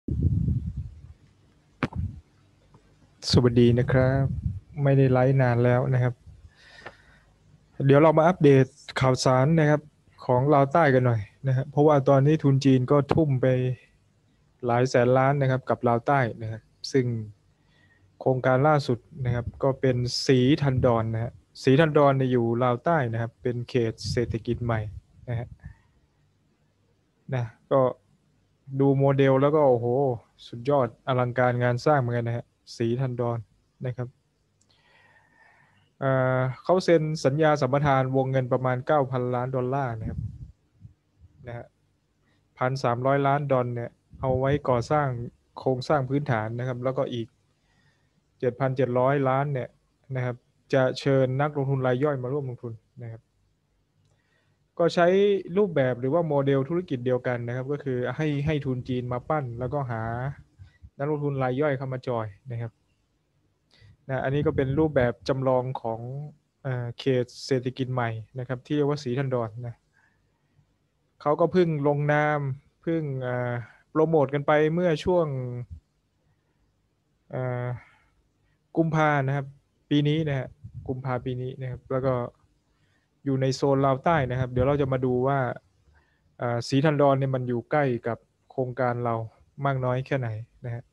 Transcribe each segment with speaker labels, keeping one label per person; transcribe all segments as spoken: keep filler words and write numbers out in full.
Speaker 1: สวัสดีนะครับไม่ได้ไลฟ์นานแล้วนะครับเดี๋ยวเรามาอัปเดตข่าวสารนะครับของลาวใต้กันหน่อยนะครับเพราะว่าตอนนี้ทุนจีนก็ทุ่มไปหลายแสนล้านนะครับกับลาวใต้นะครับซึ่งโครงการล่าสุดนะครับก็เป็นสีทันดอนนะฮะสีทันดอนเนี่ยอยู่ลาวใต้นะครับเป็นเขตเศรษฐกิจใหม่นะฮะนะก็ดูโมเดลแล้วก็โอ้โหสุดยอดอลังการงานสร้างเหมือนกันนะฮะสีทันดอนนะครับ เอ่อเขาเซ็นสัญญาสัมปทานวงเงินประมาณเก้าพันล้านดอลลาร์นะครับนะฮะพันสามร้อยล้านดอลเนี่ยเอาไว้ก่อสร้างโครงสร้างพื้นฐานนะครับแล้วก็อีกเจ็ดพันเจ็ดร้อยล้านเนี่ยนะครับจะเชิญนักลงทุนรายย่อยมาร่วมลงทุนนะครับก็ใช้รูปแบบหรือว่าโมเดลธุรกิจเดียวกันนะครับก็คือให้ให้ทุนจีนมาปั้นแล้วก็หานักลงทุนรายย่อยเข้ามาจอยนะครับนะอันนี้ก็เป็นรูปแบบจำลองของเอ่อเขตเศรษฐกิจใหม่นะครับที่เรียกว่าสีทันดอนนะ เขาก็เพิ่งลงนามเพิ่งโปรโมทกันไปเมื่อช่วงกุมภานะครับปีนี้นะฮะกุมภาปีนี้นะครับแล้วก็อยู่ในโซนลาวใต้นะครับเดี๋ยวเราจะมาดูว่าสีทันดอนเนี่ยมันอยู่ใกล้กับโครงการเรามากน้อยแค่ไหนนะฮะ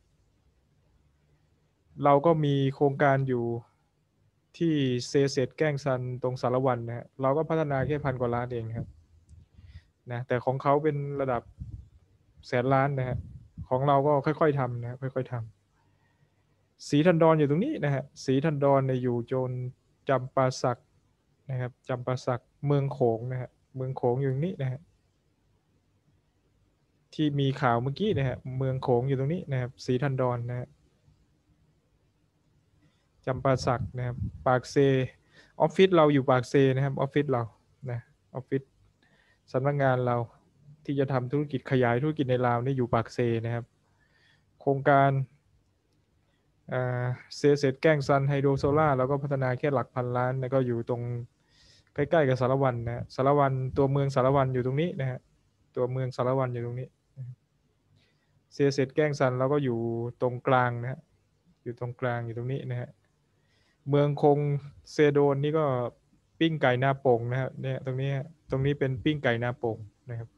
Speaker 1: เราก็มีโครงการอยู่ที่เซเซตแก้งซันตรงสารวันนะฮะเราก็พัฒนาแค่พันกว่าล้านเองครับนะแต่ของเขาเป็นระดับแสนล้านนะฮะของเราก็ค่อยๆทำนะค่อยๆทำสีทันดอนอยู่ตรงนี้นะฮะสีทันดอนเนี่ยอยู่จนจำปาสักนะครับจำปาสักเมืองโขงนะฮะเมืองโขงอยู่ตรงนี้นะฮะที่มีข่าวเมื่อกี้นะฮะเมืองโขงอยู่ตรงนี้นะครับสีทันดอนนะฮะจำปาสักนะครับปากเซออฟฟิศเราอยู่ปากเซนะครับออฟฟิศเรานะออฟฟิศสำนักงานเราที่จะทำธุรกิจขยายธุรกิจในลาวนี่อยู่ปากเซนะครับโครงการเซเซตแก้งซันไฮโดรโซล่าเราก็พัฒนาแค่หลักพันล้านแล้วก็อยู่ตรงใกล้ๆกับสารวันนะสารวันตัวเมืองสารวันอยู่ตรงนี้นะฮะตัวเมืองสารวันอยู่ตรงนี้เซเซตแก้งซันเราก็อยู่ตรงกลางนะฮะอยู่ตรงกลางอยู่ตรงนี้นะฮะเมืองคงเซโดนนี่ก็ปิ้งไก่หน้าโป่งนะฮะเนี่ยตรงนี้ตรงนี้เป็นปิ้งไก่หน้าโป่งนะครับ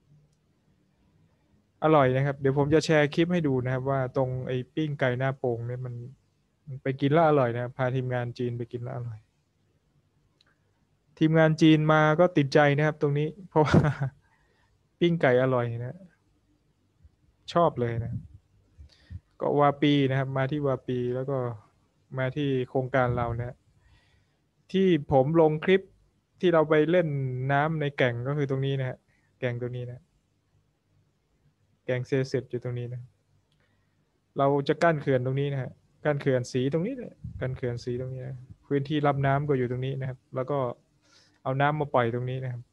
Speaker 1: อร่อยนะครับเดี๋ยวผมจะแชร์คลิปให้ดูนะครับว่าตรงไอ้ปิ้งไก่หน้าโป่งเนี่ยมันไปกินแล้วอร่อยนะพาทีมงานจีนไปกินแล้วอร่อยทีมงานจีนมาก็ติดใจนะครับตรงนี้เพราะว่าปิ้งไก่อร่อยนะชอบเลยนะก็วาปีนะครับมาที่วาปีแล้วก็มาที่โครงการเราเนี่ยที่ผมลงคลิปที่เราไปเล่นน้ำในแก่งก็คือตรงนี้นะฮะแก่งตรงนี้นะแก่งเซเสร็จอยู่ตรงนี้นะเราจะกั้นเขื่อนตรงนี้นะฮะกั้นเขื่อนสีตรงนี้นะกั้นเขื่อนสีตรงนี้นะพื้นที่รับน้ำก็อยู่ตรงนี้นะครับแล้วก็เอาน้ำมาปล่อยตรงนี้นะครับ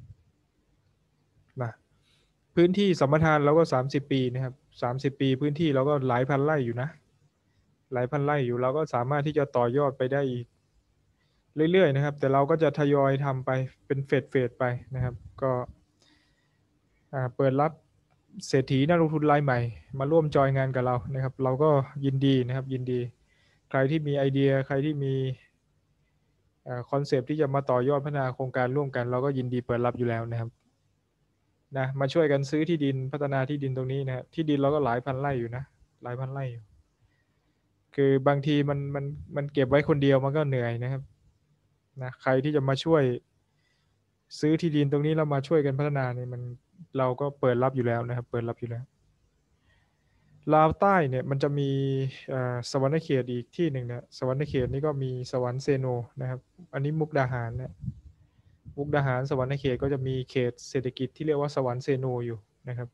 Speaker 1: นะพื้นที่สัมปทานเราก็สามสิบปีนะครับสามสิบปีพื้นที่เราก็หลายพันไร่อยู่นะหลายพันไร่อยู่เราก็สามารถที่จะต่อยอดไปได้อีกเรื่อยๆนะครับแต่เราก็จะทยอยทำไปเป็นเฟสเฟสไปนะครับก็เปิดรับเศรษฐีนักลงทุนรายใหม่มาร่วมจอยงานกับเรานะครับเราก็ยินดีนะครับยินดีใครที่มีไอเดียใครที่มีคอนเซปต์ที่จะมาต่อยอดพัฒนาโครงการร่วมกันเราก็ยินดีเปิดรับอยู่แล้วนะครับนะมาช่วยกันซื้อที่ดินพัฒนาที่ดินตรงนี้นะที่ดินเราก็หลายพันไร่อยู่นะหลายพันไร่อยู่คือบางทีมันมันมันเก็บไว้คนเดียวมันก็เหนื่อยนะครับนะใครที่จะมาช่วยซื้อที่ดินตรงนี้แล้วมาช่วยกันพัฒนาเนี่ยมันเราก็เปิดรับอยู่แล้วนะครับเปิดรับอยู่แล้วลาวใต้เนี่ยมันจะมีสวรรค์เขตอีกที่หนึ่งนะสวรรค์เขตนี้ก็มีสวรรค์เซโนนะครับอันนี้มุกดาหารนะมุกดาหารสวรรค์เขตก็จะมีเขตเศรษฐกิจที่เรียกว่าสวรรค์เซโนอยู่นะครับ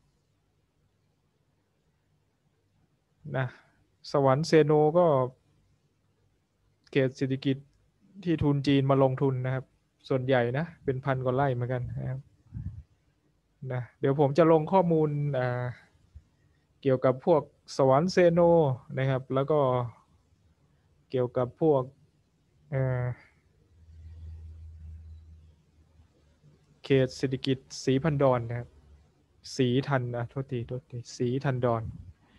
Speaker 1: นะสวรรค์เซโนก็เขตเศรษฐกิจที่ทุนจีนมาลงทุนนะครับส่วนใหญ่นะเป็นพันกว่าไร่เหมือนกันนะครับนะเดี๋ยวผมจะลงข้อมูลเกี่ยวกับพวกสวรรค์เซโนนะครับแล้วก็เกี่ยวกับพวกเขตเศรษฐกิจสีพันดอนนะครับสีทันนะโทษทีโทษทีสีทันดอน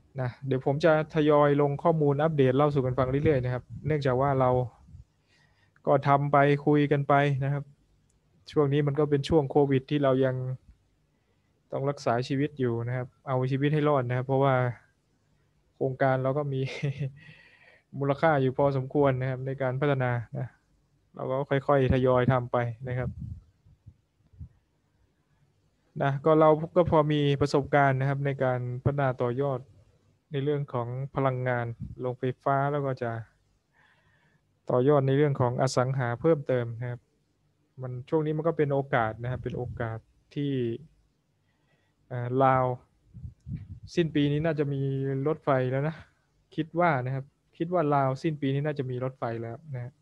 Speaker 1: นะเดี๋ยวผมจะทยอยลงข้อมูลอัปเดตเล่าสู่กันฟังเรื่อยๆนะครับเนื่องจากว่าเราก็ทำไปคุยกันไปนะครับช่วงนี้มันก็เป็นช่วงโควิดที่เรายังต้องรักษาชีวิตอยู่นะครับเอาชีวิตให้รอดนะครับเพราะว่าโครงการเราก็มี มูลค่าอยู่พอสมควรนะครับในการพัฒนานะเราก็ค่อยๆทยอยทำไปนะครับนะก็เราก็พอมีประสบการณ์นะครับในการพัฒนาต่อยอดในเรื่องของพลังงานโรงไฟฟ้าแล้วก็จะต่อยอดในเรื่องของอสังหาเพิ่มเติมนะครับมันช่วงนี้มันก็เป็นโอกาสนะครับเป็นโอกาสที่ลาวสิ้นปีนี้น่าจะมีรถไฟแล้วนะคิดว่านะครับคิดว่าลาวสิ้นปีนี้น่าจะมีรถไฟแล้วนะ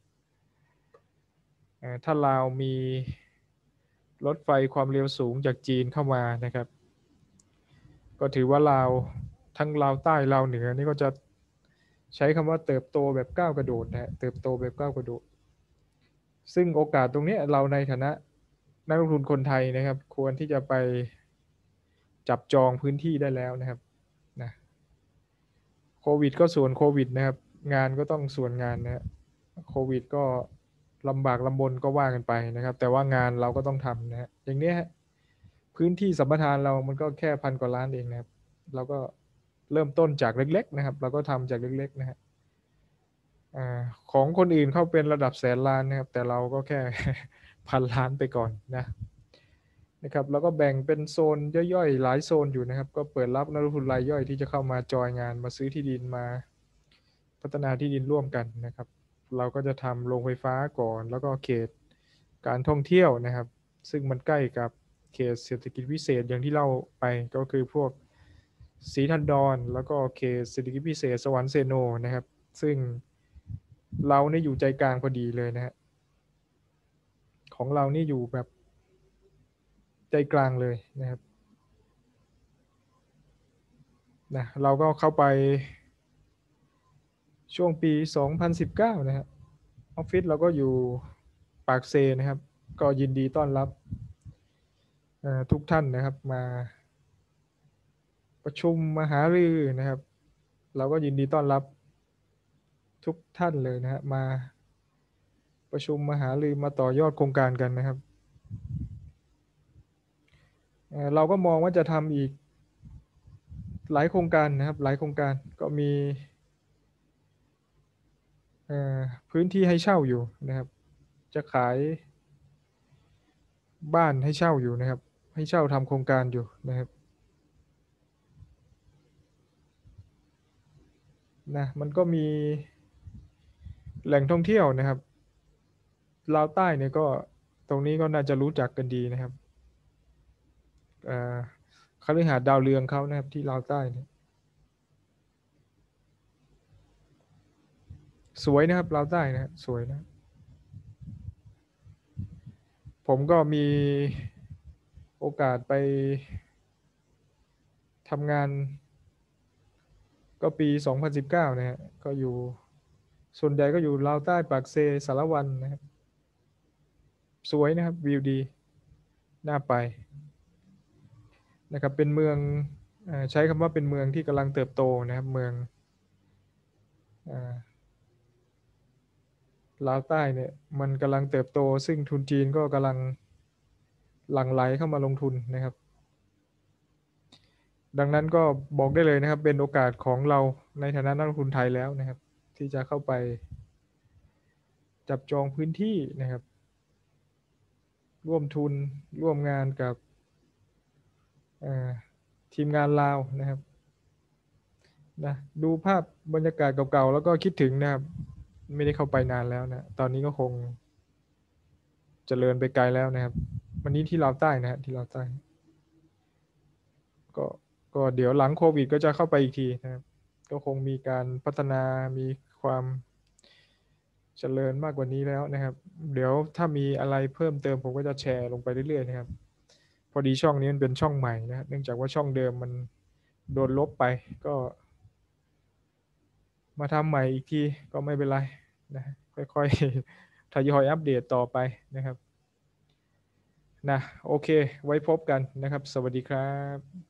Speaker 1: ถ้าลาวมีรถไฟความเร็วสูงจากจีนเข้ามานะครับก็ถือว่าลาวทั้งลาวใต้ลาวเหนือนี่ก็จะใช้คำว่าเติบโตแบบก้าวกระโดดนะเติบโตแบบก้าวกระโดดซึ่งโอกาสตรงนี้เราในฐานะนักลงทุนคนไทยนะครับควรที่จะไปจับจองพื้นที่ได้แล้วนะครับนะโควิดก็ส่วนโควิดนะครับงานก็ต้องส่วนงานนะโควิดก็ลำบากลำบนก็ว่ากันไปนะครับแต่ว่างานเราก็ต้องทำนะอย่างนี้พื้นที่สัมปทานเรามันก็แค่พันกว่าล้านเองนะครับเราก็เริ่มต้นจากเล็กๆนะครับเราก็ทำจากเล็กๆนะฮะของคนอื่นเข้าเป็นระดับแสนล้านนะครับแต่เราก็แค่พันล้านไปก่อนนะนะครับแล้วก็แบ่งเป็นโซนย่อยๆหลายโซนอยู่นะครับก็เปิดรับนักลงทุนรายย่อยที่จะเข้ามาจอยงานมาซื้อที่ดินมาพัฒนาที่ดินร่วมกันนะครับเราก็จะทำโรงไฟฟ้าก่อนแล้วก็เขตการท่องเที่ยวนะครับซึ่งมันใกล้กับเขตเศรษฐกิจพิเศษอย่างที่เล่าไปก็คือพวกศรีธันดรแล้วก็เขตเศรษฐกิจพิเศษสวรรค์เซโนนะครับซึ่งเราเนี่ยอยู่ใจกลางพอดีเลยนะฮะของเรานี่อยู่แบบใจกลางเลยนะครับนะเราก็เข้าไปช่วงปีสองพันสิบเก้านะฮะออฟฟิศเราก็อยู่ปากเซนะครับก็ยินดีต้อนรับทุกท่านนะครับมาประชุมมาหารือนะครับเราก็ยินดีต้อนรับทุกท่านเลยนะฮะมาประชุมมาหารือมาต่อยอดโครงการกันนะครับเราก็มองว่าจะทำอีกหลายโครงการนะครับหลายโครงการก็มีพื้นที่ให้เช่าอยู่นะครับจะขายบ้านให้เช่าอยู่นะครับให้เช่าทำโครงการอยู่นะครับนะมันก็มีแหล่งท่องเที่ยวนะครับลาวใต้เนี่ยก็ตรงนี้ก็น่าจะรู้จักกันดีนะครับคฤหาสน์ดาวเรืองเขานะครับที่ลาวใต้เนี่ยสวยนะครับลาวใต้นะสวยนะผมก็มีโอกาสไปทำงานก็ปีสองพันสิบเก้านะฮะก็อยู่ส่วนใหญ่ก็อยู่ลาวใต้ปากเซสารวันนะครับสวยนะครับวิวดีน่าไปนะครับเป็นเมืองใช้คำว่าเป็นเมืองที่กำลังเติบโตนะครับเมืองลาวใต้เนี่ยมันกำลังเติบโตซึ่งทุนจีนก็กำลังหลั่งไหลเข้ามาลงทุนนะครับดังนั้นก็บอกได้เลยนะครับเป็นโอกาสของเราในฐานะนักลงทุนไทยแล้วนะครับที่จะเข้าไปจับจองพื้นที่นะครับร่วมทุนร่วมงานกับทีมงานลาวนะครับนะดูภาพบรรยากาศเก่าๆแล้วก็คิดถึงนะครับไม่ได้เข้าไปนานแล้วนะตอนนี้ก็คงเจริญไปไกลแล้วนะครับวันนี้ที่ลาวใต้นะฮะที่ลาวใต้ก็ก็เดี๋ยวหลังโควิดก็จะเข้าไปอีกทีนะครับก็คงมีการพัฒนามีความเจริญมากกว่านี้แล้วนะครับเดี๋ยวถ้ามีอะไรเพิ่มเติมผมก็จะแชร์ลงไปเรื่อยๆนะครับพอดีช่องนี้มันเป็นช่องใหม่นะเนื่องจากว่าช่องเดิมมันโดนลบไปก็มาทำใหม่อีกทีก็ไม่เป็นไรนะค่อยๆทยอยอัปเดตต่อไปนะครับนะโอเคไว้พบกันนะครับสวัสดีครับ